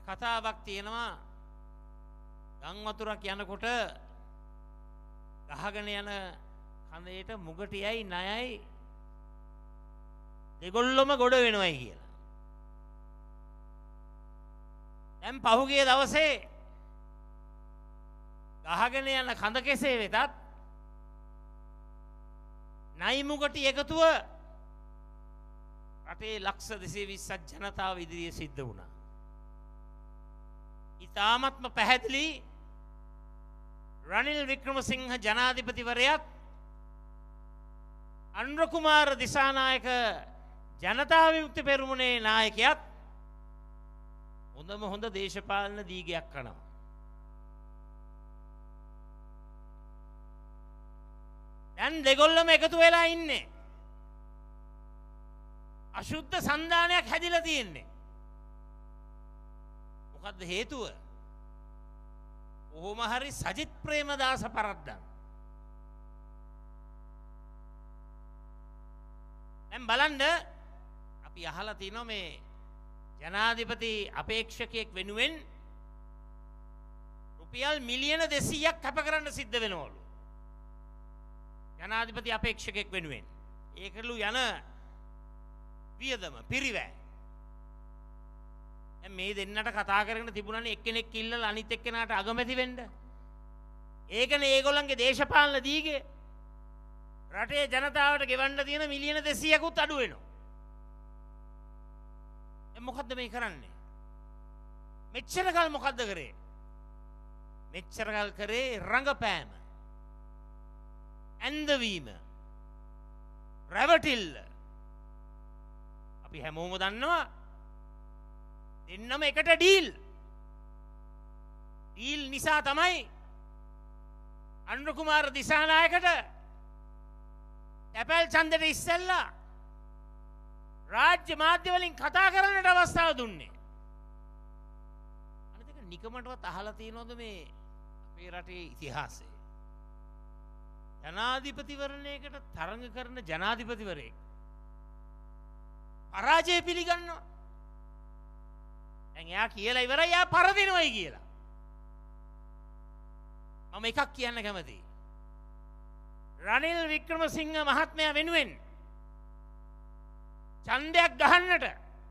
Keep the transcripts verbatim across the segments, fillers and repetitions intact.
කතාවක් තියෙනවා ගම් වතුරක් යනකොට ගහගෙන යන කඳේට මුගටියයි ණයයි දෙගොල්ලොම ගොඩ වෙනවයි කියලා. දැන් පහුගිය දවසේ ගහගෙන යන කඳ කෙසේ වෙතත් ණයි මුගටි එකතුව රටේ ලක්ෂ දෙසිය විස්සක් ජනතාව ඉදිරියේ සිද්ධ වුණා. ඉතාමත්ම පැහැදිලි රනිල් වික්‍රමසිංහ ජනාධිපතිවරයාත් අනුර කුමාර දිසානායක ජනතා විමුක්ති පෙරමුණේ නායකයාත් හොඳම හොඳ දේශපාලන දීගයක් කනවා. දැන් දෙගොල්ලම එකතු වෙලා ඉන්නේ. අශුද්ධ සන්ධානයක් හැදිලා තියෙන්නේ. මොකද්ද හේතුව? කොහොම හරි සජිත් ප්‍රේමදාස පරද්දන්. දැන් බලන්න අපි අහලා තිනවා මේ ජනාධිපති අපේක්ෂකයෙක් වෙනුවෙන් රුපියල් මිලියන දෙසීයක් කැප කරන්න සිද්ධ වෙනවලු. ජනාධිපති අපේක්ෂකයෙක් වෙනුවෙන්. ඒකලු යන වියදම පිරිවැය. දැන් මේ දෙන්නට කතා කරගෙන තිබුණානේ එක්කෙනෙක් ඉල්ලලා අනිත් එක්කෙනාට අගමැති වෙන්න. ඒකනේ ඒගොල්ලන්ගේ දේශපාලන දීගේ. රටේ ජනතාවට ගෙවන්න තියෙන මිලියන දෙසීයකුත් අඩු වෙනවා. දැන් මොකද්ද මේ කරන්නේ? මෙච්චර කල් මොකද්ද කරේ? මෙච්චර කල් කරේ රංගපෑම. ඇන්දවීම. රැවටිල්ල. අපි හැමෝම දන්නවා දෙන්නම එකට ඩීල්. ඩීල් නිසා තමයි අනුර කුමාර දිසානායකට තැපැල් ඡන්දෙට ඉස්සෙල්ලා රාජ්‍ය මාධ්‍ය වලින් කතා කරන්නට අවස්ථාව දුන්නේ. අනිත් එක නිකමටවත් අහලා තියෙනවද මේ අපේ රටේ ඉතිහාසය? ජනාධිපතිවරණයකට තරඟ කරන ජනාධිපතිවරයෙක් පරාජය පිළිගන්නවා. දැන් එයා කියලා ඉවරයි එයා පරදිනවයි කියලා. මම එකක් කියන්න කැමතියි. රනිල් වික්‍රමසිංහ මහත්මයා වෙනුවෙන් ඡන්දයක් ගහන්නට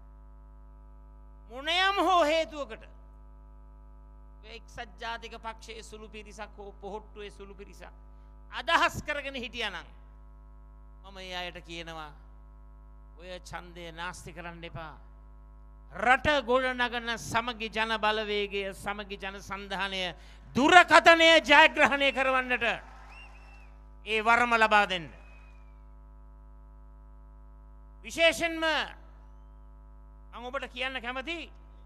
මොනෑම හෝ හේතුවකට එක්සත් ජාතික පක්ෂයේ සුළු පිරිසක් හෝ පොහොට්ටුවේ සුළු පිරිසක් අදහස් කරගෙන හිටියානම් මම ඒ අයට කියනවා ඔය ඡන්දය නාස්ති කරන්න එපා. රට ගොඩනගන සමගි ජන බලවේගය සමගි ජන සන්ධානය දුරකථනය ජයග්‍රහණය කරවන්නට ඒ වරම ලබා දෙන්න. විශේෂයෙන්ම මම ඔබට කියන්න කැමති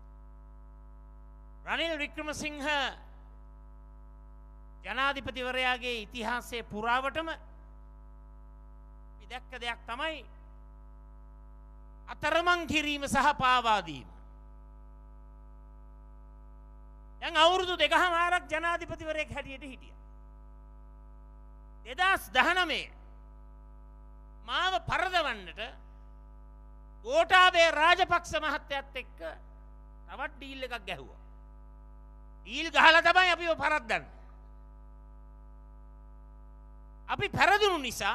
රනිල් වික්‍රමසිංහ ජනාධිපතිවරයාගේ ඉතිහාසයේ පුරාවටම විදක්ක දෙයක් තමයි අතරමං කිරීම සහ පාවා දීම. දැන් අවුරුදු දෙකමාරක් ජනාධිපතිවරයෙක් හැටියට හිටියා. දෙදහස් දහනවය මාව පරදවන්නට ගෝඨාභය රාජපක්ෂ මහත්තයත් එක්ක තවත් ඩීල් එකක් ගැහුවා. ඩීල් ගහලා තමයි අපිව පරද්දන්නේ. අපි පෙරදුණු නිසා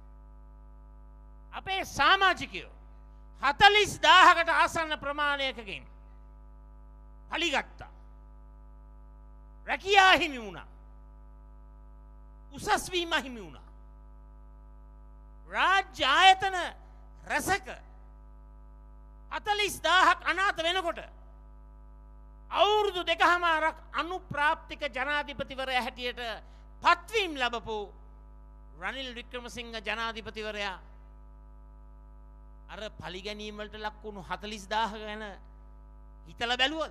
අපේ සමාජිකයෝ හතළිස් දාහකට ආසන්න ප්‍රමාණයකකින් පලිගත්තා. රැකියා හිමි වුණා. උසස් වීම හිමි වුණා. රාජ්‍ය ආයතන රසක හතළිස් දාහක් අනාථ වෙනකොට අවුරුදු දෙකමාරක් අනුප්‍රාප්තික ජනාධිපතිවරයා හැටියට පත්වීම් ලැබපු රනිල් වික්‍රමසිංහ ජනාධිපතිවරයා අර පලිගැනීම් වලට ලක් වුණු හතළිස් දාහ ගැන හිතලා බැලුවද?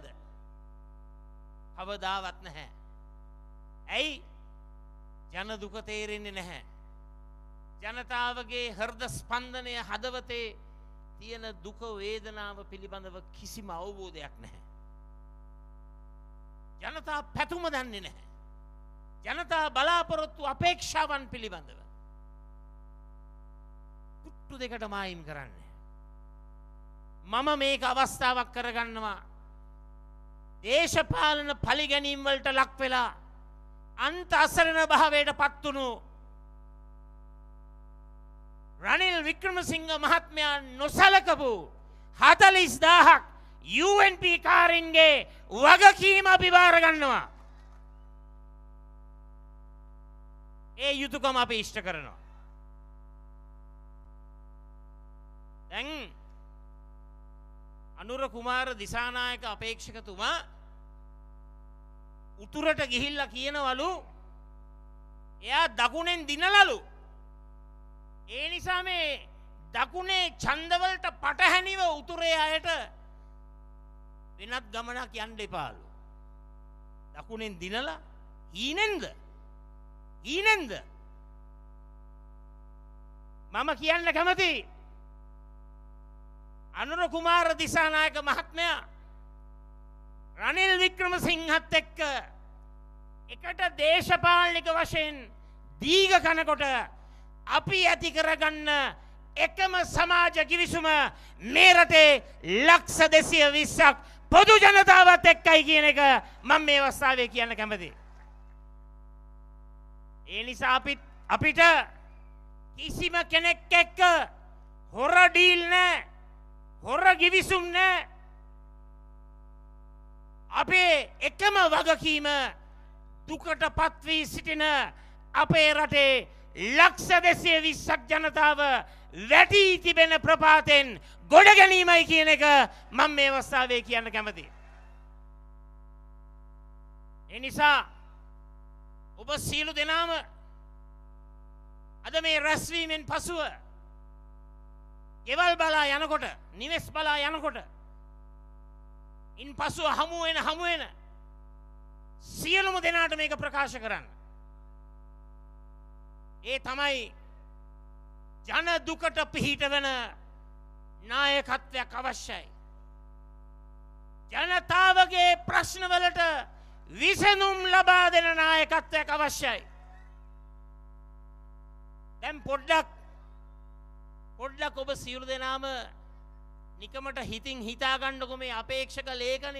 කවදාවත් නැහැ. ඇයි? ජන දුක තේරෙන්නේ නැහැ. ජනතාවගේ හෘද ස්පන්දනය හදවතේ තියෙන දුක වේදනාව පිළිබඳව කිසිම අවබෝධයක් නැහැ. ජනතා පැතුම දන්නේ නැහැ. ජනතා බලාපොරොත්තු අපේක්ෂාවන් පිළිබඳව තුට්ටු දෙකට මායිම් කරන්නේ. මම මේක අවස්ථාවක් කරගන්නවා දේශපාලන පලිගැනීම් වලට ලක් වෙලා අන්ත අසරණ භාවයට පත් වුණු රනිල් වික්‍රමසිංහ මහත්මයා නොසලකපු හතළිස් දාහක් යූ එන් පී කාරින්ගේ වගකීම අපි බාර ගන්නවා. ඒ යුතුයකම අපි ඉෂ්ට කරනවා. දැන් අනුර කුමාර දිසානායක අපේක්ෂකතුමා උතුරට ගිහිල්ලා කියනවලු එයා දකුණෙන් දිනලලු. ඒ නිසා මේ දකුණේ ඡන්දවලට පටහැනිව උතුරේ අයට වෙනත් ගමනක් යන්න එපාලු. දකුණෙන් දිනලා හීනෙන්ද? හීනෙන්ද? මම කියන්න කැමතියි අනුර කුමාර දිසානායක මහත්මයා රනිල් වික්‍රමසිංහත් එක්ක එකට දේශපාලනික වශයෙන් දීග කනකොට අපි ඇති කරගන්න එකම සමාජ කිවිසුම මේ රටේ ලක්ෂ දෙසිය විස්සක් පොදු ජනතාවත් එක්කයි කියන එක මම මේ අවස්ථාවේ කියන්න කැමතියි. ඒ නිසා අපිට අපිට කිසිම කෙනෙක් එක්ක හොර ඩීල් නැහැ. හොර ගිවිසුම් නෑ. අපේ එකම වගකීම දුකට පත්වී සිටින අපේ රටේ ලක්ෂ දෙසිය විස්සක් ජනතාව වැටී තිබෙන ප්‍රපාතෙන් ගොඩ ගැනීමයි කියන එක මම මේ අවස්ථාවේ කියන්න කැමතියි. ඒ නිසා ඔබ සියලු දෙනාම අද මේ රැස්වීමෙන් පසුව ගෙවල් බලා යනකොට නිවෙස් බලා යනකොට ඉන් පසුව හමු වෙන හමු වෙන සියලුම දෙනාට මේක ප්‍රකාශ කරන්න. ඒ තමයි ජන දුකට පිහිට වෙන නායකත්වයක් අවශ්‍යයි. ජනතාවගේ ප්‍රශ්නවලට විසඳුම් ලබා දෙන නායකත්වයක් අවශ්‍යයි. දැන් පොඩ්ඩක් පොඩ්ඩක් ඔබ සියලු දෙනාම නිකමට හිතින් හිතාගන්නකො මේ අපේක්ෂක ලේඛනය.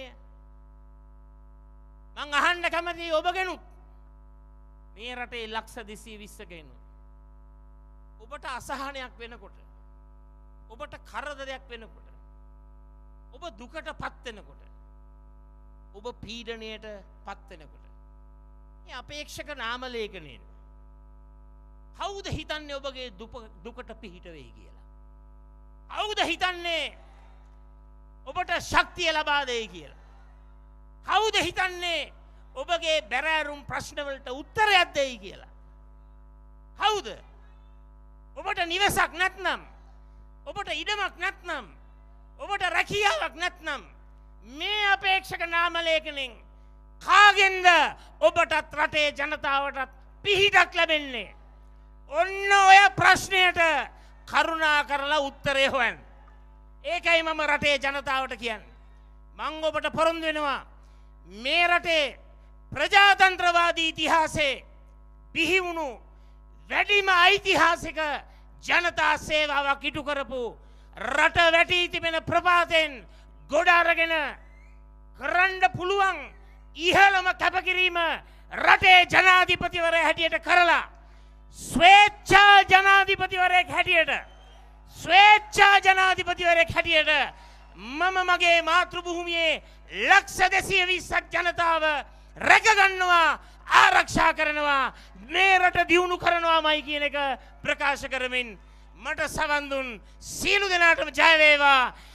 මං අහන්න කැමතියි ඔබගෙනුත් මේ රටේ ලක්ෂ දෙසිය විස්සක ඉන්නවා. ඔබට අසහනයක් වෙනකොට ඔබට කරදරයක් වෙනකොට ඔබ දුකට පත් වෙනකොට ඔබ පීඩණයට පත් වෙනකොට මේ අපේක්ෂක නාම ලේඛනයෙන් කවුද හිතන්නේ ඔබගේ දුකට පිහිට වෙයි කියලා? කවුද හිතන්නේ ඔබට ශක්තිය ලබා දෙයි කියලා? කවුද හිතන්නේ ඔබගේ බැරෑරුම් ප්‍රශ්නවලට උත්තරයක් දෙයි කියලා? කවුද? ඔබට නිවසක් නැත්නම්, ඔබට ඉඩමක් නැත්නම්, ඔබට රැකියාවක් නැත්නම් මේ අපේක්ෂක නාම ලේඛනයෙන් කාගෙන්ද ඔබටත් රටේ ජනතාවටත් පිහිටක් ලැබෙන්නේ? ඔන්න ඔය ප්‍රශ්නයට කරුණා කරලා උත්තරය හොයන්න. ඒකයි මම රටේ ජනතාවට කියන්නේ. මං ඔබට පොරොන්දු වෙනවා මේ රටේ ප්‍රජාතන්ත්‍රවාදී ඉතිහාසයේ බිහි වුණු වැඩිම ඓතිහාසික ජනතා සේවාවක් ඉටු කරපු රට වැටී තිබෙන ප්‍රපාතෙන් ගොඩ අරගෙන කරන්න පුළුවන් ඉහළම කැපකිරීම රටේ ජනාධිපතිවරයා හැටියට කරලා ස්වේච්ඡා ජනාධිපතිවරයෙක් හැටියට ස්වේච්ඡා ජනාධිපතිවරයෙක් හැටියට මම මගේ මාතෘභූමියේ ලක්ෂ දෙසිය විස්සක් ජනතාව රැකගන්නවා, ආරක්ෂා කරනවා, මේ රට දියුණු කරනවාමයි කියන එක ප්‍රකාශ කරමින් මට සවන් දුන් සියලු දෙනාටම ජය වේවා.